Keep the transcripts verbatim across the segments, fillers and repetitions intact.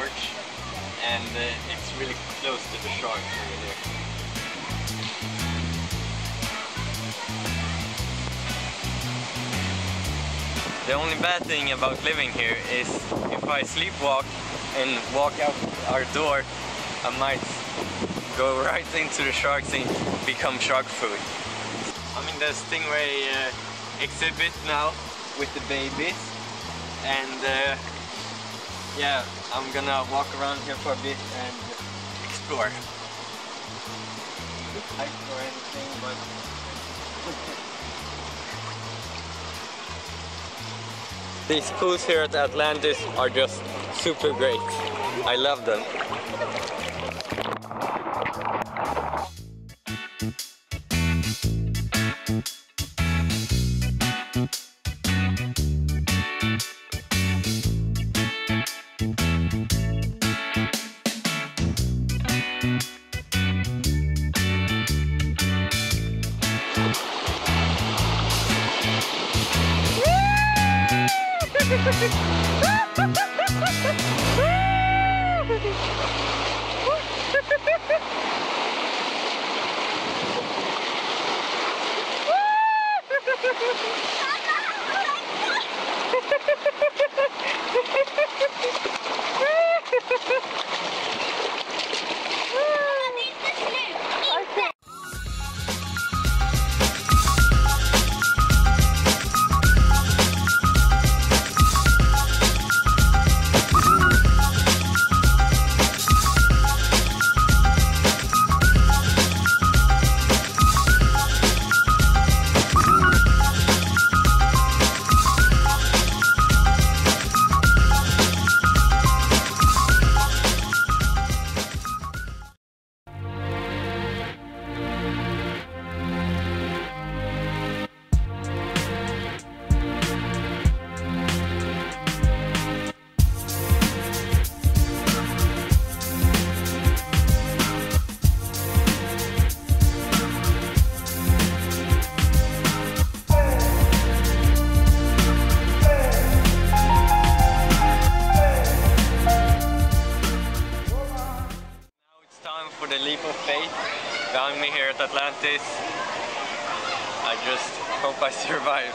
torch, and uh, it's really close to the shark over there. The only bad thing about living here is if I sleepwalk and walk out our door, I might go right into the sharks and become shark food. I'm in the stingray uh, exhibit now with the babies, and uh, yeah, I'm gonna walk around here for a bit and explore. I explore anything, but these pools here at Atlantis are just super great. I love them. The leap of faith behind me here at Atlantis. I just hope I survive.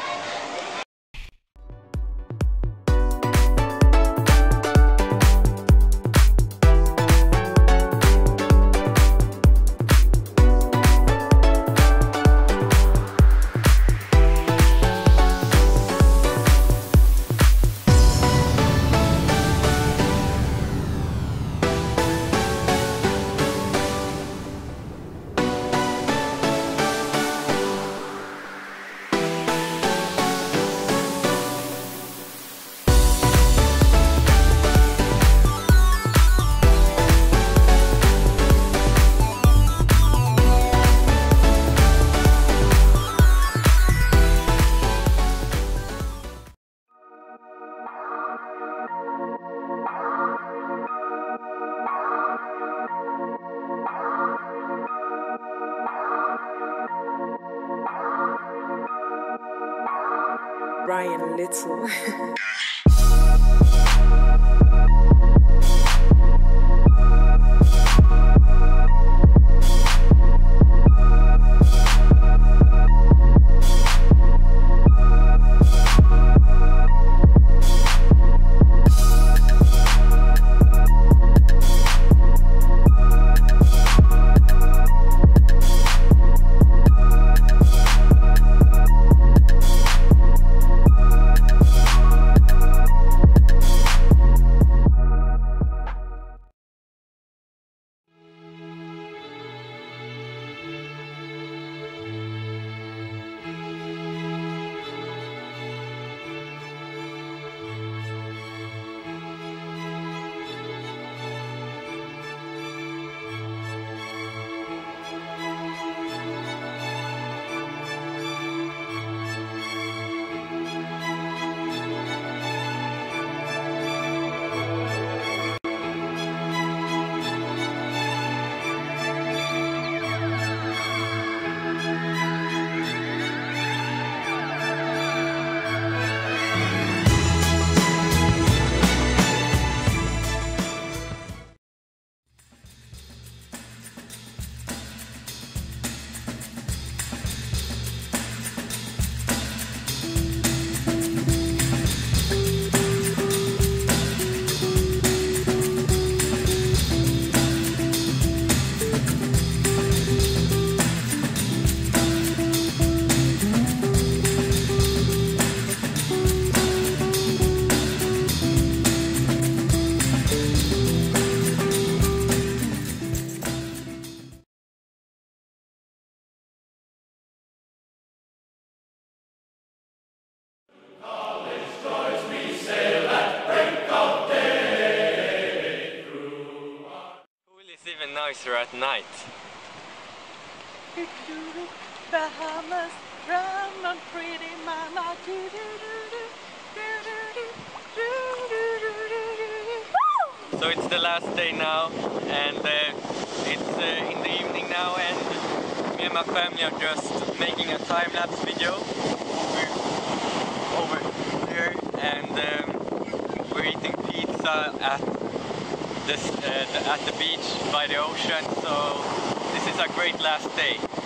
Ryan Little. nicer at night. Bahamas, run on pretty mama. So it's the last day now, and uh, it's uh, in the evening now, and me and my family are just making a time-lapse video over, over here, and um, we're eating pizza at this uh, the, at the beach by the ocean. So this is a great last day.